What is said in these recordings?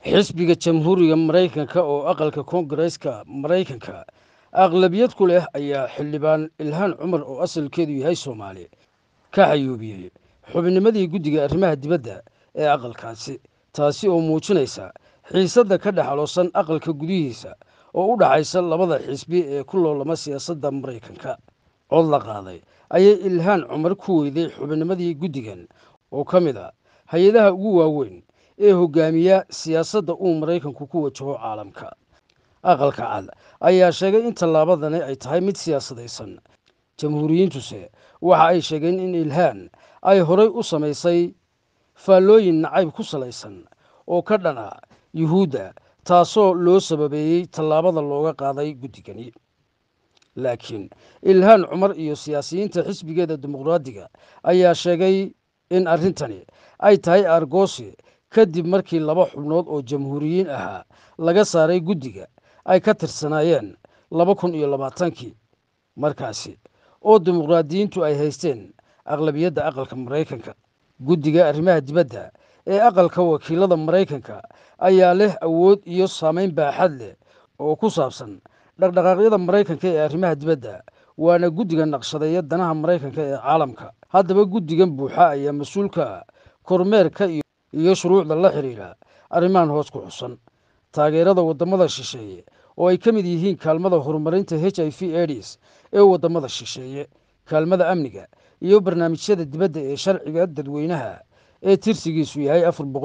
xisbiga jamhuuriga maraykanka oo aqalka koongareeska maraykanka aqlabiyad ku leh ayaa xildhibaan ilhaan cumar oo asalkeedu yahay soomaali ka xayuubiyey xubinnimadii guddiga arrimaha dibadda ee aqalkaasi taasi oo muujinaysa xiisadda ka dhex aloosan aqalka gudihiisa oo u dhaxaysa labada xisbi ee ku loolama siyaasadda maraykanka cod la qaaday ayay ilhaan cumar ku weyday xubinnimadii guddigan oo ka mid a hay-adaha ugu waaweyn ee hogaamiya siyaasadda uu maraykanku ku wajaho caalamka aqalka cad ayaa sheegay in tallaabadani ay tahay mid siyaasadaysan jamhuuriyiintuse waxa ay sheegeen in ilhaan ay horay u samaysay faallooyin nacayb ku salaysan oo ka dhan ah yuhuudda taasoo loo sababeeyey tallaabada looga qaaday guddigani laakiin ilhaan cumar iyo siyaasiyiinta xisbigeeda dimuqraadiga ayaa sheegay in arrintani ay tahay argoosi kadib markii laba xubnood oo jamhuuriyiin ahaa laga saaray guddiga ay ka tirsanaayeen 2020kii markaasi oo dimuqraadiyiintu ay haysteen aqlabiyadda aqalka maraykanka guddiga arrimaha dibadda ee aqalka wakiilada maraykanka ayaa leh awood iyo saamayn baaxad leh oo ku saabsan dhaqdhaqaaqyada maraykanka ee arrimaha dibadda waana guddiga naqshadeeya danaha maraykanka ee caalamka haddaba guddigan buuxa ayaa mas-uulka kormeerka iyo shuruucda la xidhiidha arrimahan hoos ku xusan taageerada waddamada shisheeye oo ay ka mid yihiin kaalmada horumarinta HIV AIDS ee waddamada shisheeye kaalmada amniga iyo barnaamijyada dibadda ee sharciga dadweynaha ee tirsigiisu yahay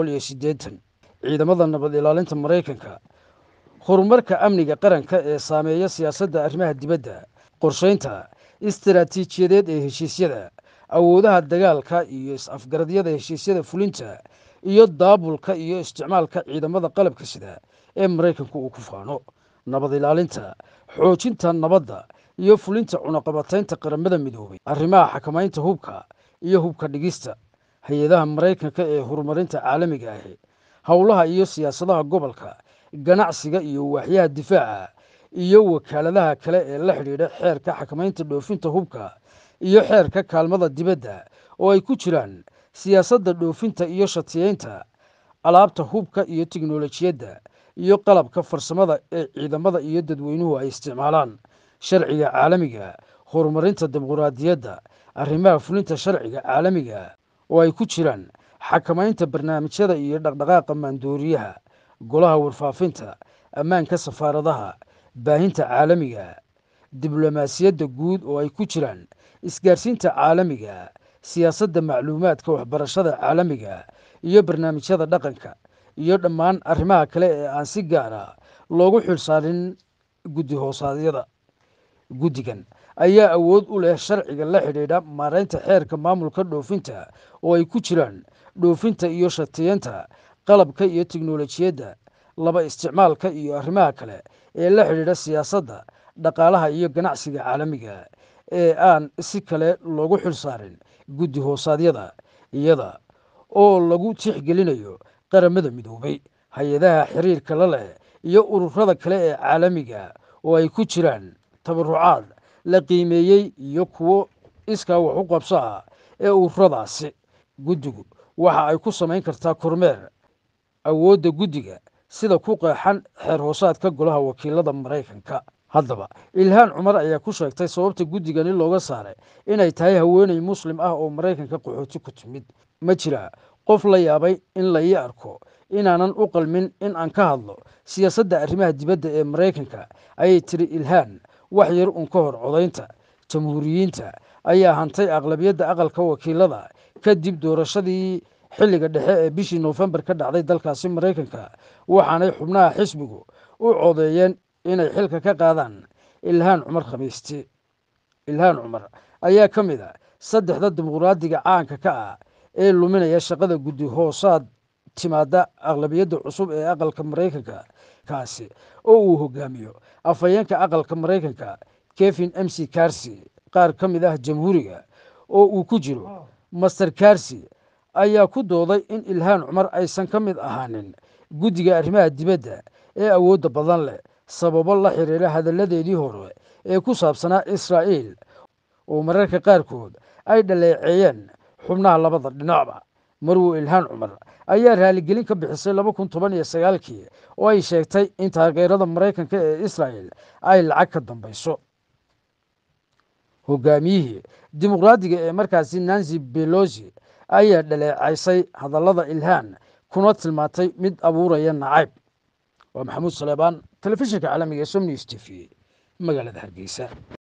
480 ciidamada nabad ilaalinta maraykanka horumarka amniga qaranka ee saameeya siyaasadda arrimaha dibadda qorshaynta istaraatiijiyadeed ee heshiisyada awoodaha dagaalka iyo is-afgaradyada heshiisyada fulinta iyo daabulka iyo isticmaalka ciidamada qalabka sida ee maraykanku uu ku faano nabad ilaalinta xoojinta nabadda iyo fulinta cunaqabataynta qaramada midoobay arrimaha xakamaynta hubka iyo hubka dhigista hay-adaha maraykanka ee horumarinta caalamiga ahi howlaha iyo siyaasadaha gobolka ganacsiga iyo waaxyaha difaaca iyo wakaaladaha kale ee la xidhiidha xeerka xakamaynta dhoofinta hubka iyo xeerka kaalmada dibadda oo ay ku jiraan siyaasadda dhoofinta iyo shatiyeynta alaabta hubka iyo tiknolojiyadda iyo qalabka farsamada ee ciidamada iyo dadweynuhu ay isticmaalaan sharciga caalamiga horumarinta dimuqraadiyadda arrimaha fulinta sharciga caalamiga oo ay ku jiraan xakamaynta barnaamijyada iyo dhaqdhaqaaqa maandooriyaha golaha warfaafinta ammaanka safaaradaha baahinta caalamiga diblomaasiyadda guud oo ay ku jiraan isgaarsiinta caalamiga siyaasadda macluumaadka waxbarashada caalamiga iyo barnaamijyada dhaqanka iyo dhammaan arrimaha kale ee aan si gaara loogu xilsaarin guddi hoosaadyada guddigan ayaa awood u leh sharciga la xidhiidha maaraynta xeerka maamulka dhoofinta oo ay ku jiraan dhoofinta iyo shatiyeynta qalabka iyo tiknolojiyadda laba isticmaalka iyo arrimaha kale ee la xidhiidha siyaasadda dhaqaalaha iyo ganacsiga caalamiga ee aan si kale loogu xilsaarin guddi hoosaadyada iyada oo lagu tixgelinayo qaramada midoobay hay-adaha xiriirka la leh iyo ururada kale ee caalamiga oo ay ku jiraan tabarucaad la qiimeeyey iyo kuwo iskaa wax u qabso ah ee ururadaasi guddigu waxa ay ku samayn kartaa kormeer awoodda guddiga sida ku qeexan xeer hoosaadka golaha wakiilada maraykanka haddaba ilhaan cumar ayaa ku sheegtay sababta guddigani looga saaray inay tahay haweeney muslim ah oo maraykanka qaxooti ku timid ma jira qof la yaabay in la ii arko inaanan u qalmin in aan ka hadlo siyaasadda arrimaha dibadda ee maraykanka ayay tiri ilhaan wax yar uun ka hor codaynta jamhuuriyiinta ayaa hantay aqlabiyadda aqalka wakiilada kadib doorashadii xilliga dhexe ee bishii noofembar ka dhacday dalkaasi maraykanka waxaanay xubnaha xisbigu u codeeyeen inay xilka ka qaadaan ilhaan cumar khamiistii ilhaan cumar ayaa ka mid a saddexda dimuqraadiga caanka ka ah ee luminaya shaqada guddi hoosaad timaada aqlabiyadda cusub ee aqalka maraykanka kaasi oo uu hogaamiyo afhayeenka aqalka maraykanka kevin mc carsi qaar ka mid ah jamhuuriga oo uu ku jiro master carsi ayaa ku dooday in ilhaan cumar aysan ka mid ahaanin guddiga arrimaha dibadda ee awoodda badan leh sababo la xiriira hadalladeedii hore ee ku saabsanaa israa'iil oo mararka qaarkood ay dhaleeceeyeen xubnaha labada dhinacba marwo ilhaan cumar ayaa raaligelin ka bixisay 2019 oo ay sheegtay in taageerada maraykanka ee israel ay lacag ka dambayso. hogaamiyihii dimuqraadiga ee markaasi nancy pelosi ayaa dhaleecaysay hadallada ilhaan kuna tilmaantay mid abuuraya nacayb. waa maxamuud saleebaan, telefishinka caalamiga ee Som News TV, magaalada Hargeysa.